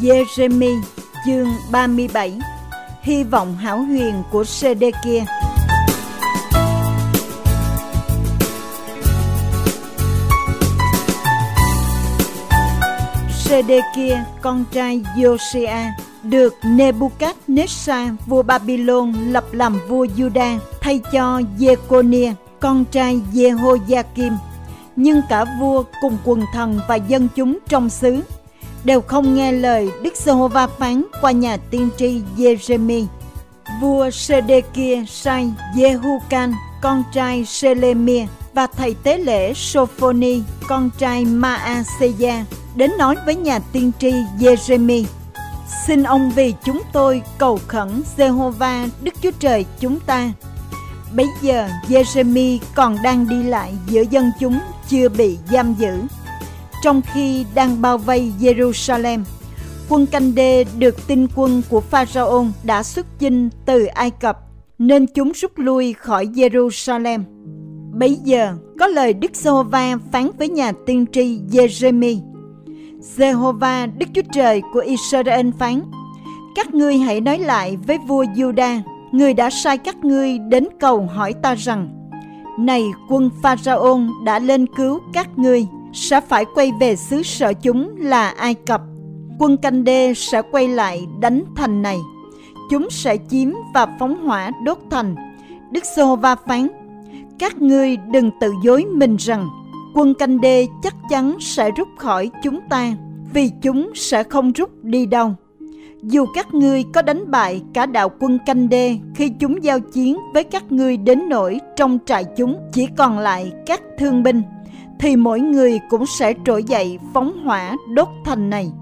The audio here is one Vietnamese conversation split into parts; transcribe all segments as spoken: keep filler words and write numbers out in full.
Giê-rê-mi chương ba mươi bảy. Hy vọng hão huyền của Sê-đê-kia. Sê-đê-kia, con trai Giô-si-a, được Nê-bu-cát-nết-sa, vua Ba-bi-lôn lập làm vua Giu-đa thay cho Giê-cô-nia, con trai Giê-hô-gia-kim. Nhưng cả vua cùng quần thần và dân chúng trong xứ đều không nghe lời Đức Giê-hô-va phán qua nhà tiên tri Giê-rê-mi. Vua Sê-đê-kia sai Giê-hu-can, con trai Sê-lê-mia, và thầy tế lễ Sô-phô-ni, con trai Ma-a-sê-gia, đến nói với nhà tiên tri Giê-rê-mi: xin ông vì chúng tôi cầu khẩn Giê-hô-va Đức Chúa Trời chúng ta. Bấy giờ Giê-rê-mi còn đang đi lại giữa dân chúng, chưa bị giam giữ. Trong khi đang bao vây Giê-ru-sa-lem, quân canh đê được tin quân của Pha-ra-ôn đã xuất chinh từ Ai Cập, nên chúng rút lui khỏi Giê-ru-sa-lem. Bấy giờ có lời Đức Giê-hô-va phán với nhà tiên tri Giê-rê-mi: Giê-hô-va Đức Chúa Trời của Israel phán: các ngươi hãy nói lại với vua Giu-đa, người đã sai các ngươi đến cầu hỏi ta rằng: này, quân Pha-ra-ôn đã lên cứu các ngươi, sẽ phải quay về xứ sở chúng là Ai Cập. Quân canh đê sẽ quay lại đánh thành này, chúng sẽ chiếm và phóng hỏa đốt thành. Đức Giê-hô-va phán: các ngươi đừng tự dối mình rằng quân canh đê chắc chắn sẽ rút khỏi chúng ta, vì chúng sẽ không rút đi đâu. Dù các ngươi có đánh bại cả đạo quân canh đê khi chúng giao chiến với các ngươi đến nỗi trong trại chúng chỉ còn lại các thương binh, thì mỗi người cũng sẽ trỗi dậy phóng hỏa đốt thành này.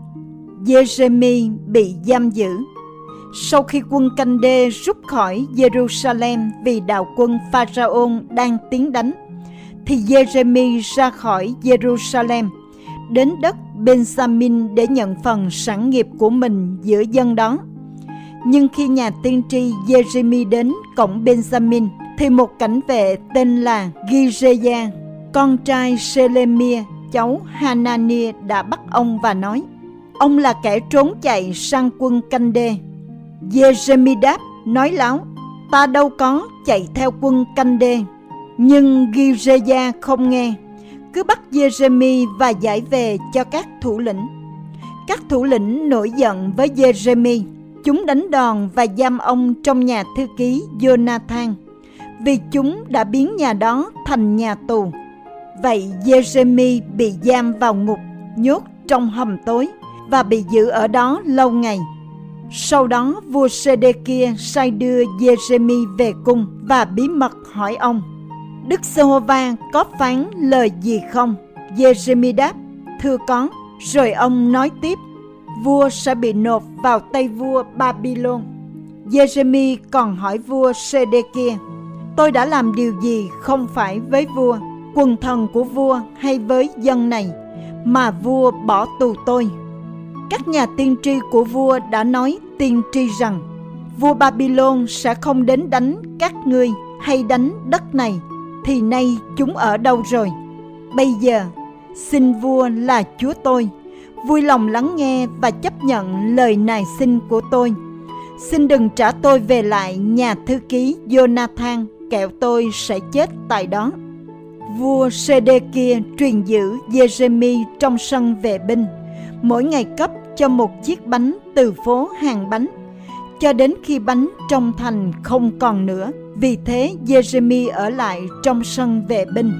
Giê-rê-mi bị giam giữ. Sau khi quân canh đê rút khỏi Giê-ru-sa-lem vì đạo quân Pha-ra-ôn đang tiến đánh, thì Giê-rê-mi ra khỏi Giê-ru-sa-lem, đến đất Ben-gia-min để nhận phần sản nghiệp của mình giữa dân đó. Nhưng khi nhà tiên tri Giê-rê-mi đến cổng Ben-gia-min, thì một cảnh vệ tên là Gi-rê-gia, con trai Sê-lê-mia, cháu Ha-na-nia, đã bắt ông và nói: ông là kẻ trốn chạy sang quân canh đê. Giê-rê-mi đáp nói láo: ta đâu có chạy theo quân canh đê. Nhưng Gi-rê-gia không nghe, cứ bắt Giê-rê-mi và giải về cho các thủ lĩnh. Các thủ lĩnh nổi giận với Giê-rê-mi, chúng đánh đòn và giam ông trong nhà thư ký Giô-na-than, vì chúng đã biến nhà đó thành nhà tù. Vậy Giê-rê-mi bị giam vào ngục, nhốt trong hầm tối và bị giữ ở đó lâu ngày. Sau đó vua Sê-đê-kia sai đưa Giê-rê-mi về cung và bí mật hỏi ông: Đức Giê-hô-va có phán lời gì không? Giê-rê-mi đáp: thưa có. Rồi ông nói tiếp: vua sẽ bị nộp vào tay vua Ba-bi-lôn. Giê-rê-mi còn hỏi vua Sê-đê-kia: tôi đã làm điều gì không phải với vua, quần thần của vua hay với dân này, mà vua bỏ tù tôi? Các nhà tiên tri của vua đã nói tiên tri rằng vua Ba-bi-lôn sẽ không đến đánh các ngươi hay đánh đất này, thì nay chúng ở đâu rồi? Bây giờ xin vua là chúa tôi vui lòng lắng nghe và chấp nhận lời nài xin của tôi. Xin đừng trả tôi về lại nhà thư ký Giô-na-than, kẻo tôi sẽ chết tại đó. Vua Sê-đê-kia truyền giữ Giê-rê-mi trong sân vệ binh, mỗi ngày cấp cho một chiếc bánh từ phố hàng bánh, cho đến khi bánh trong thành không còn nữa. Vì thế Giê-rê-mi ở lại trong sân vệ binh.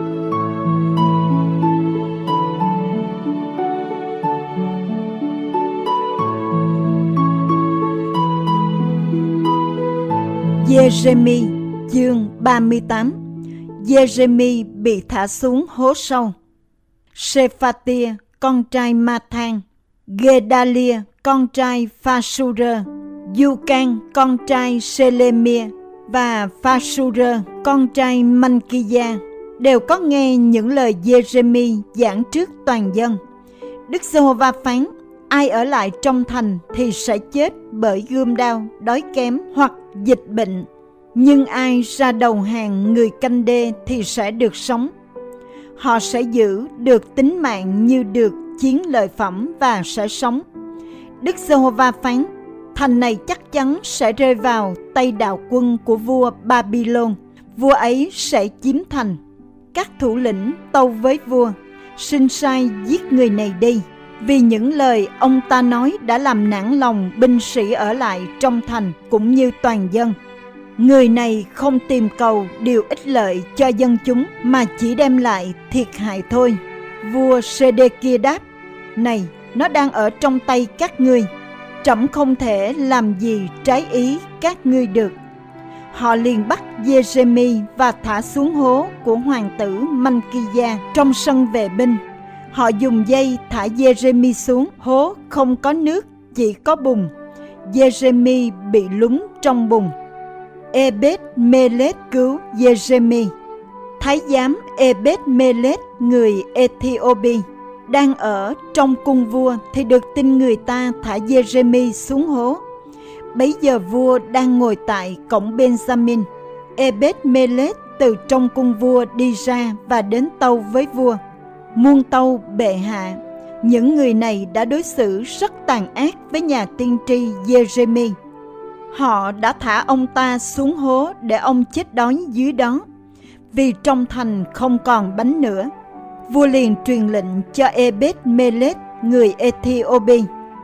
Giê-rê-mi chương ba mươi tám. Giê-rê-mi bị thả xuống hố sâu. Sê-pha-tia, con trai Ma-than, Gê-đa-lia, con trai Pha-su-rơ, Du-can, con trai Sê-lê-mia, và Pha-su-rơ, con trai Man-ki-gia, đều có nghe những lời Giê-rê-mi giảng trước toàn dân. Đức Giê-hô-va phán: ai ở lại trong thành thì sẽ chết bởi gươm đao, đói kém hoặc dịch bệnh. Nhưng ai ra đầu hàng người canh đê thì sẽ được sống. Họ sẽ giữ được tính mạng như được chiến lợi phẩm và sẽ sống. Đức Giê-hô-va phán: thành này chắc chắn sẽ rơi vào tay đạo quân của vua Babylon. Vua ấy sẽ chiếm thành. Các thủ lĩnh tâu với vua: xin sai giết người này đi, vì những lời ông ta nói đã làm nản lòng binh sĩ ở lại trong thành cũng như toàn dân. Người này không tìm cầu điều ích lợi cho dân chúng, mà chỉ đem lại thiệt hại thôi. Vua Sê-đê-kia đáp: này, nó đang ở trong tay các ngươi. Trẫm không thể làm gì trái ý các ngươi được. Họ liền bắt Giê-rê-mi và thả xuống hố của hoàng tử Manh-ki-da trong sân vệ binh. Họ dùng dây thả Giê-rê-mi xuống hố không có nước, chỉ có bùn. Giê-rê-mi bị lún trong bùn. Ê-bết-mê-lết cứu Giê-rê-mi. Thái giám Ê-bết-mê-lết người Ê-thi-ô-bi đang ở trong cung vua thì được tin người ta thả Giê-rê-mi xuống hố. Bấy giờ vua đang ngồi tại cổng Benjamin. Ê-bết-mê-lết từ trong cung vua đi ra và đến tâu với vua: muôn tâu bệ hạ, những người này đã đối xử rất tàn ác với nhà tiên tri Giê-rê-mi. Họ đã thả ông ta xuống hố để ông chết đói dưới đó, vì trong thành không còn bánh nữa. Vua liền truyền lệnh cho Ê-bết-mê-lết người Ê-thi-ô-bi: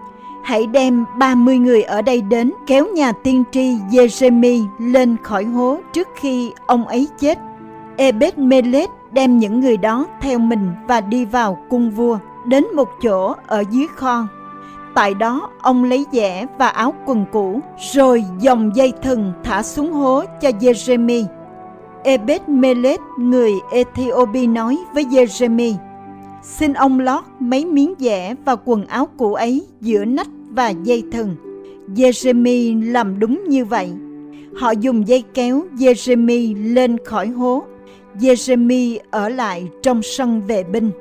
hãy đem ba mươi người ở đây đến kéo nhà tiên tri Giê-rê-mi lên khỏi hố trước khi ông ấy chết. Ê-bết-mê-lết đem những người đó theo mình và đi vào cung vua, đến một chỗ ở dưới kho. Tại đó ông lấy dẻ và áo quần cũ, rồi dòng dây thừng thả xuống hố cho Giê-rê-mi. Ê-bết-mê-lết người Ê-thi-ô-bi nói với Giê-rê-mi: xin ông lót mấy miếng dẻ và quần áo cũ ấy giữa nách và dây thừng. Giê-rê-mi làm đúng như vậy. Họ dùng dây kéo Giê-rê-mi lên khỏi hố. Giê-rê-mi ở lại trong sân vệ binh.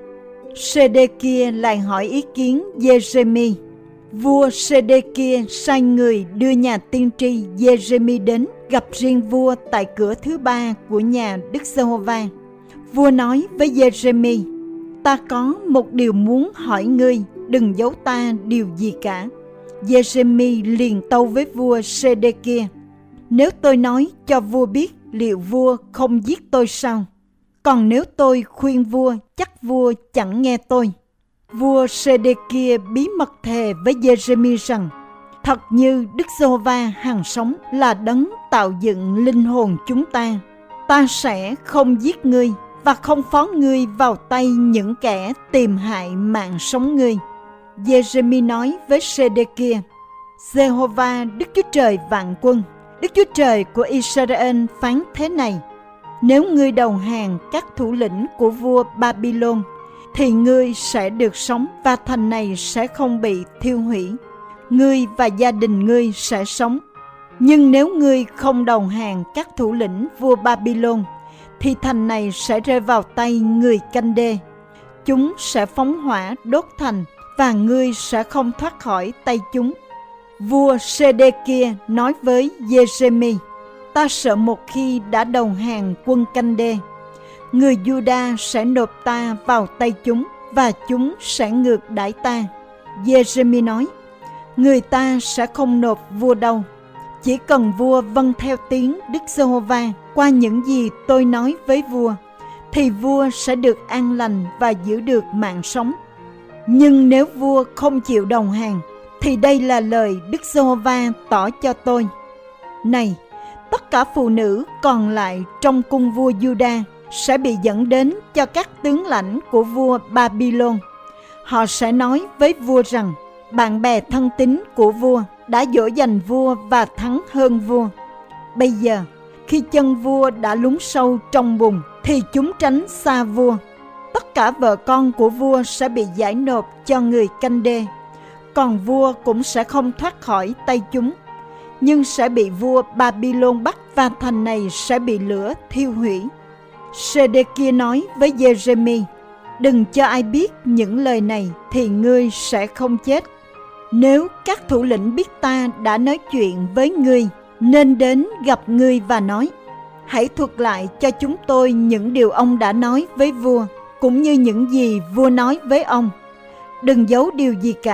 Sê-đê-kia lại hỏi ý kiến Giê-rê-mi. Vua Sê-đê-kia sai người đưa nhà tiên tri Giê-rê-mi đến gặp riêng vua tại cửa thứ ba của nhà Đức Giê-hô-va. Vua nói với Giê-rê-mi: ta có một điều muốn hỏi ngươi, đừng giấu ta điều gì cả. Giê-rê-mi liền tâu với vua Sê-đê-kia: nếu tôi nói cho vua biết, liệu vua không giết tôi sao? Còn nếu tôi khuyên vua, chắc vua chẳng nghe tôi. Vua Sê-đê-kia bí mật thề với Giê-rê-mi rằng: thật như Đức Giê-hô-va hằng sống, là đấng tạo dựng linh hồn chúng ta, ta sẽ không giết ngươi và không phó ngươi vào tay những kẻ tìm hại mạng sống ngươi. Giê-rê-mi nói với Sê-đê-kia: Giê-hô-va Đức Chúa Trời vạn quân, Đức Chúa Trời của Israel phán thế này: nếu ngươi đầu hàng các thủ lĩnh của vua Babylon, thì ngươi sẽ được sống và thành này sẽ không bị thiêu hủy. Ngươi và gia đình ngươi sẽ sống. Nhưng nếu ngươi không đầu hàng các thủ lĩnh vua Babylon, thì thành này sẽ rơi vào tay người canh đê. Chúng sẽ phóng hỏa đốt thành, và ngươi sẽ không thoát khỏi tay chúng. Vua Sê-đê-kia nói với Giê-rê-mi: ta sợ một khi đã đầu hàng quân canh đê, người Giu-đa sẽ nộp ta vào tay chúng, và chúng sẽ ngược đãi ta. Giê-rê-mi nói: người ta sẽ không nộp vua đâu. Chỉ cần vua vâng theo tiếng Đức Giê-hô-va qua những gì tôi nói với vua, thì vua sẽ được an lành và giữ được mạng sống. Nhưng nếu vua không chịu đầu hàng, thì đây là lời Đức Giê-hô-va tỏ cho tôi. Này, tất cả phụ nữ còn lại trong cung vua Giu-đa sẽ bị dẫn đến cho các tướng lãnh của vua Babylon. Họ sẽ nói với vua rằng: bạn bè thân tín của vua đã dỗ dành vua và thắng hơn vua. Bây giờ, khi chân vua đã lún sâu trong bùn, thì chúng tránh xa vua. Tất cả vợ con của vua sẽ bị giải nộp cho người canh đê, còn vua cũng sẽ không thoát khỏi tay chúng, nhưng sẽ bị vua Babylon bắt, và thành này sẽ bị lửa thiêu hủy. Sê-đê-kia nói với Giê-rê-mi: đừng cho ai biết những lời này, thì ngươi sẽ không chết. Nếu các thủ lĩnh biết ta đã nói chuyện với ngươi, nên đến gặp ngươi và nói: hãy thuật lại cho chúng tôi những điều ông đã nói với vua, cũng như những gì vua nói với ông. Đừng giấu điều gì cả,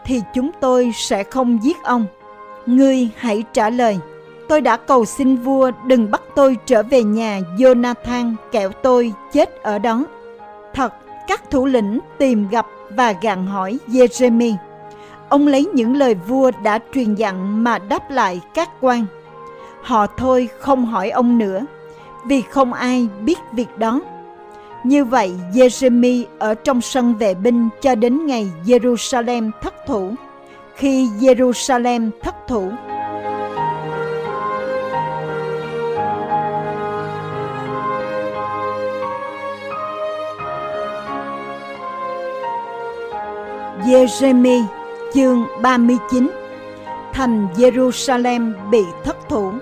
thì chúng tôi sẽ không giết ông. Ngươi hãy trả lời, tôi đã cầu xin vua đừng bắt tôi trở về nhà Jonathan, kẻo tôi chết ở đó. Thật, các thủ lĩnh tìm gặp và gặng hỏi Giê-rê-mi. Ông lấy những lời vua đã truyền dặn mà đáp lại các quan. Họ thôi không hỏi ông nữa, vì không ai biết việc đó. Như vậy, Giê-rê-mi ở trong sân vệ binh cho đến ngày Giê-ru-sa-lem thất thủ. Khi Giê-ru-sa-lem thất thủ, Giê-rê-mi chương ba mươi chín. Thành Giê-ru-sa-lem bị thất thủ.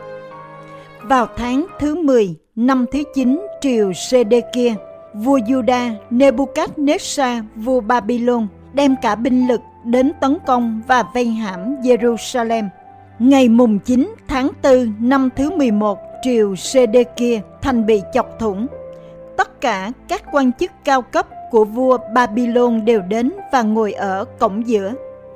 Vào tháng thứ mười, năm thứ chín triều Sê-đê-kia, vua Giu-đa Nê-bu-cát-nết-sa vua Ba-bi-lôn đem cả binh lực đến tấn công và vây hãm Giê-ru-sa-lem. Ngày mùng chín tháng tư năm thứ mười một triều Sê-đê-kia, thành bị chọc thủng. Tất cả các quan chức cao cấp của vua Ba-bi-lôn đều đến và ngồi ở cổng giữa.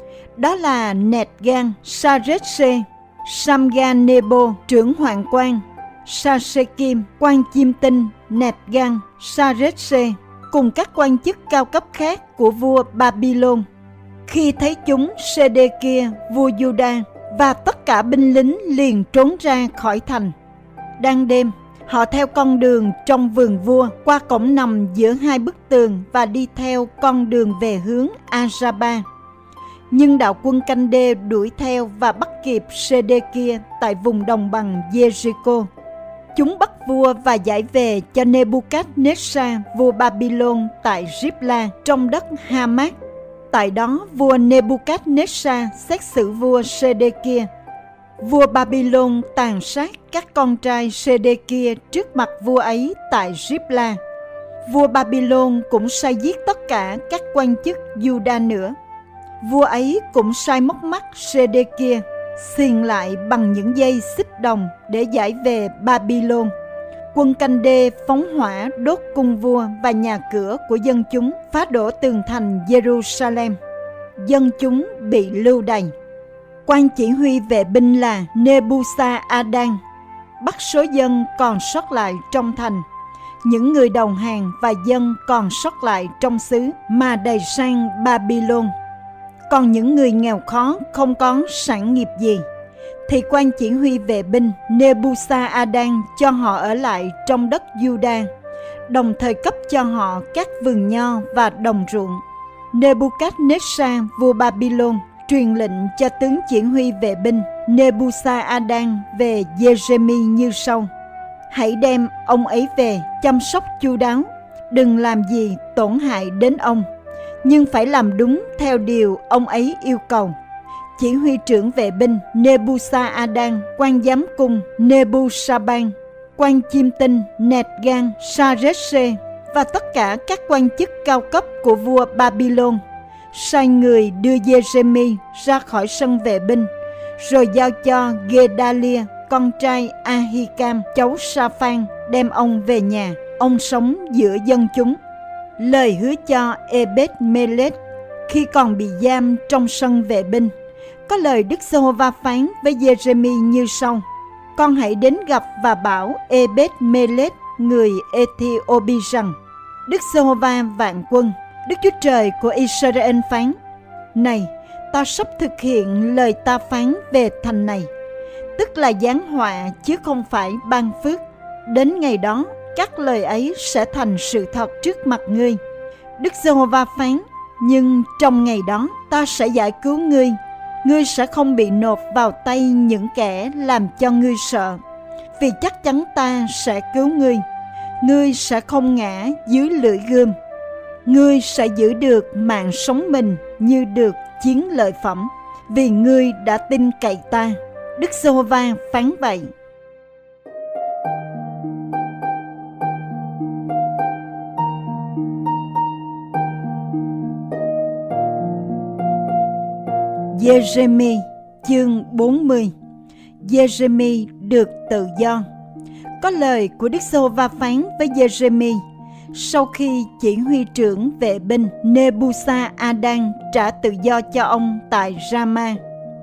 Đó là Nẹt-gan, Sa-rết-sê, Sam-ga-nê-bô, trưởng hoạn quan, Sa-sê-kim, quan chiêm tinh, Nẹt-gan, Sa-rết-sê, cùng các quan chức cao cấp khác của vua Ba-bi-lôn. Khi thấy chúng, Sê-đê-kia, vua Giu-đa, và tất cả binh lính liền trốn ra khỏi thành. Đang đêm, họ theo con đường trong vườn vua, qua cổng nằm giữa hai bức tường và đi theo con đường về hướng A-ra-ba. Nhưng đạo quân canh đê đuổi theo và bắt kịp Sê-đê-kia tại vùng đồng bằng Giê-ri-cô. Chúng bắt vua và giải về cho Nê-bu-cát-nết-sa vua Ba-bi-lôn tại Rít-la trong đất Ha-mát. Tại đó vua Nê-bu-cát-nết-sa xét xử vua Sê-đê-kia. Vua Ba-bi-lôn tàn sát các con trai Sê-đê-kia trước mặt vua ấy tại Rít-la. Vua Ba-bi-lôn cũng sai giết tất cả các quan chức Giu-đa nữa. Vua ấy cũng sai móc mắt Sê-đê-kia, xiềng lại bằng những dây xích đồng để giải về Ba-bi-lôn. Quân canh đê phóng hỏa đốt cung vua và nhà cửa của dân chúng, phá đổ tường thành Giê-ru-sa-lem. Dân chúng bị lưu đày. Quan chỉ huy vệ binh là Nê-bu-sa-a-đan bắt số dân còn sót lại trong thành, những người đầu hàng và dân còn sót lại trong xứ mà đày sang Ba-bi-lôn. Còn những người nghèo khó không có sản nghiệp gì, thì quan chỉ huy vệ binh Nê-bu-sa-a-đan cho họ ở lại trong đất Giu-đa, đồng thời cấp cho họ các vườn nho và đồng ruộng. Nê-bu-cát-nết-sa vua Ba-bi-lôn truyền lệnh cho tướng chỉ huy vệ binh Nê-bu-sa-a-đan về Giê-rê-mi như sau: hãy đem ông ấy về chăm sóc chu đáo, đừng làm gì tổn hại đến ông, nhưng phải làm đúng theo điều ông ấy yêu cầu. Chỉ huy trưởng vệ binh Nê-bu-sa-a-đan, quan giám cung Nê-bu-sa-ban, quan chiêm tinh Nẹt-gan, Sa-rết-sê và tất cả các quan chức cao cấp của vua Ba-bi-lôn sai người đưa Giê-rê-mi ra khỏi sân vệ binh, rồi giao cho Gê-đa-lia, con trai A-hi-cam, cháu Sa-phan, đem ông về nhà. Ông sống giữa dân chúng. Lời hứa cho Ê-bết-mê-lết khi còn bị giam trong sân vệ binh. Có lời Đức Giê-hô-va phán với Giê-rê-mi như sau: con hãy đến gặp và bảo Ê-bết-mê-lết người Ê-thi-ô-bi rằng: Đức Giê-hô-va vạn quân, Đức Chúa Trời của Israel phán: này, ta sắp thực hiện lời ta phán về thành này, tức là giáng họa chứ không phải ban phước. Đến ngày đó, các lời ấy sẽ thành sự thật trước mặt ngươi. Đức Giê-hô-va phán: nhưng trong ngày đó ta sẽ giải cứu ngươi. Ngươi sẽ không bị nộp vào tay những kẻ làm cho ngươi sợ, vì chắc chắn ta sẽ cứu ngươi. Ngươi sẽ không ngã dưới lưỡi gươm. Ngươi sẽ giữ được mạng sống mình như được chiến lợi phẩm, vì ngươi đã tin cậy ta. Đức Giê-hô-va phán vậy. Giê-rê-mi chương bốn mươi. Giê-rê-mi được tự do. Có lời của Đức Giê-hô-va phán với Giê-rê-mi: Sau khi chỉ huy trưởng vệ binh Nebusa-Adan trả tự do cho ông tại Rama,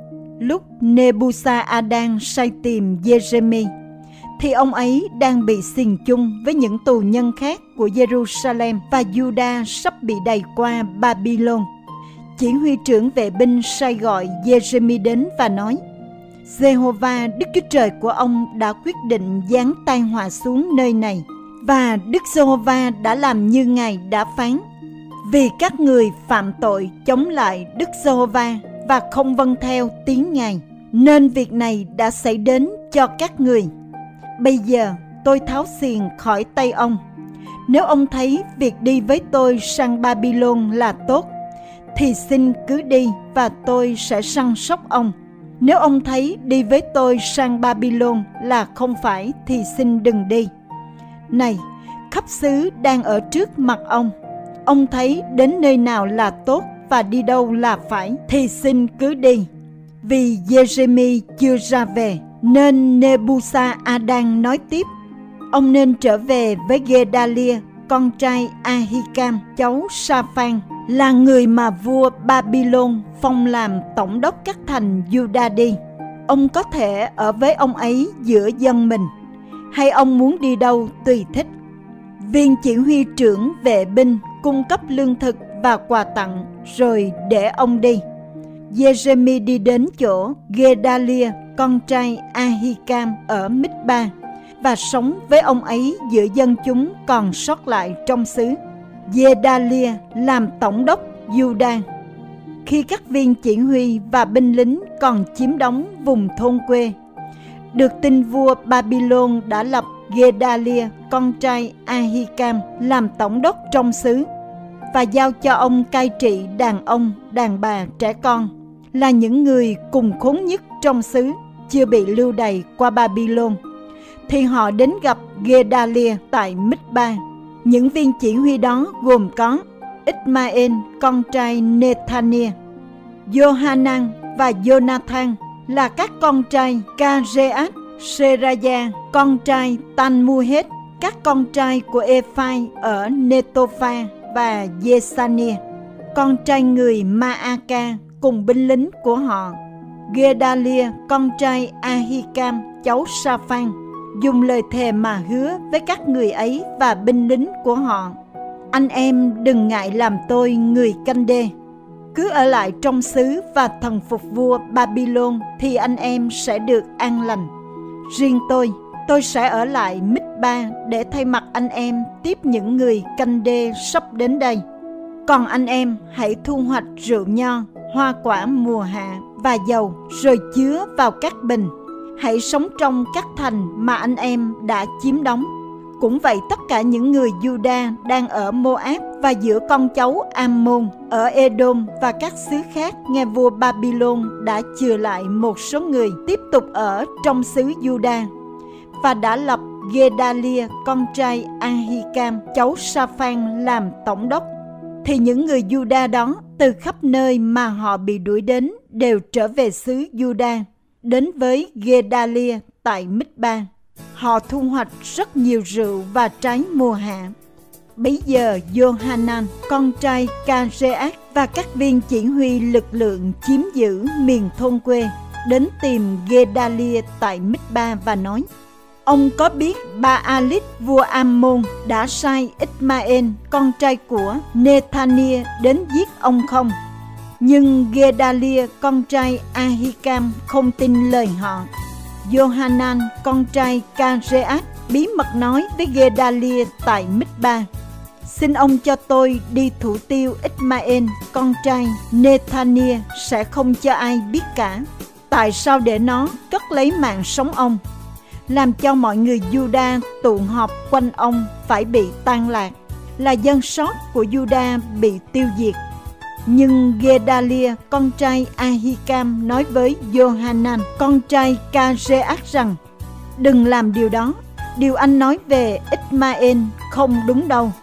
lúc Nebusa-Adan sai tìm Giê-rê-mi, thì ông ấy đang bị xiềng chung với những tù nhân khác của Jerusalem và Juda sắp bị đày qua Babylon. Chỉ huy trưởng vệ binh sai gọi Giê-rê-mi đến và nói: Giê-hô-va Đức Chúa Trời của ông đã quyết định giáng tai họa xuống nơi này, và Đức Giê-hô-va đã làm như Ngài đã phán. Vì các người phạm tội chống lại Đức Giê-hô-va và không vâng theo tiếng Ngài, nên việc này đã xảy đến cho các người. Bây giờ tôi tháo xiềng khỏi tay ông. Nếu ông thấy việc đi với tôi sang Babylon là tốt, thì xin cứ đi và tôi sẽ săn sóc ông. Nếu ông thấy đi với tôi sang Babylon là không phải, thì xin đừng đi. Này, khắp xứ đang ở trước mặt ông. Ông thấy đến nơi nào là tốt và đi đâu là phải, thì xin cứ đi. Vì Giê-rê-mi chưa ra về, nên Nebusa-Adan nói tiếp: Ông nên trở về với Gê-đa-lia, con trai A-hi-cam, cháu Sa-phan, là người mà vua Babylon phong làm tổng đốc các thành Juda đi. Ông có thể ở với ông ấy giữa dân mình, hay ông muốn đi đâu tùy thích. Viên chỉ huy trưởng vệ binh cung cấp lương thực và quà tặng, rồi để ông đi. Giê-rê-mi đi đến chỗ Gê-đa-lia, con trai A-hi-cam ở Mít-ba, và sống với ông ấy giữa dân chúng còn sót lại trong xứ. Giê-đa-lia làm tổng đốc Juda. Khi các viên chỉ huy và binh lính còn chiếm đóng vùng thôn quê, được tin vua Babylon đã lập Gê-đa-lia, con trai A-hi-cam, làm tổng đốc trong xứ, và giao cho ông cai trị đàn ông, đàn bà, trẻ con, là những người cùng khốn nhất trong xứ, chưa bị lưu đày qua Babylon. Thì họ đến gặp Gê-đa-lia tại Mít-ba. Những viên chỉ huy đó gồm có Ít-ma-ên, con trai Nê-than-nia, Johanan và Jonathan, là các con trai Ca-rê-át, Sê-ra-gia, con trai Tan-mu-hết, các con trai của Ê-phai ở Nê-tô-pha, và Giê-sa-nia, con trai người Ma-a-ca, cùng binh lính của họ. Gê-đa-lia, con trai A-hi-cam, cháu Sa-phan, dùng lời thề mà hứa với các người ấy và binh lính của họ: Anh em đừng ngại làm tôi người canh đê. Cứ ở lại trong xứ và thần phục vua Babylon, thì anh em sẽ được an lành. Riêng tôi, tôi sẽ ở lại Mít-ba để thay mặt anh em tiếp những người canh đê sắp đến đây. Còn anh em hãy thu hoạch rượu nho, hoa quả mùa hạ và dầu, rồi chứa vào các bình. Hãy sống trong các thành mà anh em đã chiếm đóng. Cũng vậy, tất cả những người Juda đang ở Moab và giữa con cháu Ammon ở Edom và các xứ khác nghe vua Babylon đã chừa lại một số người tiếp tục ở trong xứ Juda, và đã lập Gê-đa-lia, con trai A-hi-cam, cháu Sa-phan, làm tổng đốc. Thì những người Juda đó từ khắp nơi mà họ bị đuổi đến đều trở về xứ Juda, đến với Gê-đa-lia tại Mít-ba. Họ thu hoạch rất nhiều rượu và trái mùa hạ. Bấy giờ Johanan, con trai Ca-rê-át, và các viên chỉ huy lực lượng chiếm giữ miền thôn quê đến tìm Gê-đa-lia tại Mít-ba và nói: Ông có biết Ba-a-lít vua Ammon đã sai Ít-ma-ên, con trai của Nê-than-nia, đến giết ông không? Nhưng Gê-đa-lia, con trai A-hi-cam, không tin lời họ. Johanan, con trai Ca-rê-át, bí mật nói với Gê-đa-lia tại Mít-ba: Xin ông cho tôi đi thủ tiêu Ít-ma-ên, con trai Nê-than-nia, sẽ không cho ai biết cả. Tại sao để nó cất lấy mạng sống ông, làm cho mọi người Juda tụ họp quanh ông phải bị tan lạc, là dân sót của Juda bị tiêu diệt. Nhưng Gê-đa-lia, con trai A-hi-cam, nói với Johanan, con trai Ca-rê-át rằng: Đừng làm điều đó. Điều anh nói về Ít-ma-ên không đúng đâu.